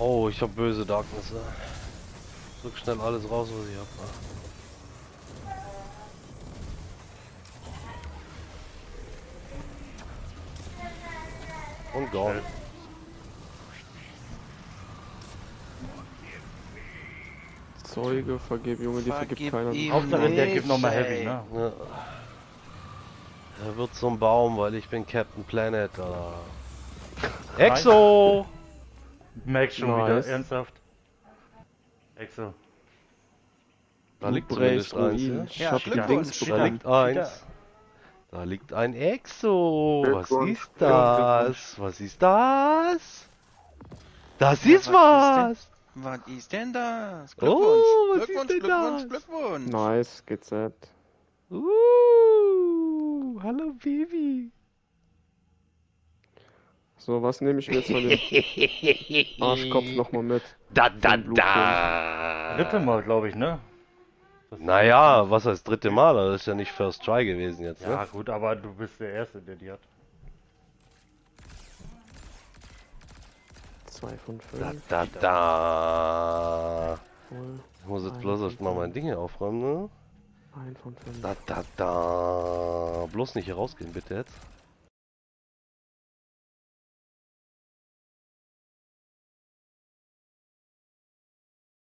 Oh, ich hab böse Darkness. Drück schnell alles raus, was ich hab. Und gone. Zeuge, vergib, Junge, die vergibt keiner. Hauptsache der gibt nochmal ey. Heavy, ne? Ja. Er wird zum Baum, weil ich bin Captain Planet. Exo! Max schon Nice. wieder, ernsthaft. Exo. Da liegt Blutbrecht, zumindest eins. Ruin. Ja? Ich Ja, hab Glückwunsch. Dings Da bekommen. liegt eins. Da liegt ein Exo. Was Glückwunsch. ist das? Was ist das? Das Ja, ist was! Was ist denn das? Oh, Glückwunsch. was ist Glückwunsch, denn Glückwunsch, das? Glückwunsch. Nice, GZ. Hallo Baby. So, was nehme ich mir jetzt von dem Arschkopf nochmal mit? Da, Für da, den Blueprint. da. Dritte Mal, glaube ich, ne? Das Naja, was heißt dritte Mal? Das ist ja nicht First Try gewesen jetzt, Ja, ne? gut, aber du bist der Erste, der die hat. 2 von 5. Da, da, da. Voll. Ich muss jetzt bloß erst mal mein Ding hier aufräumen, ne? 1 von 5. Da, da, da. Bloß nicht hier rausgehen, bitte jetzt.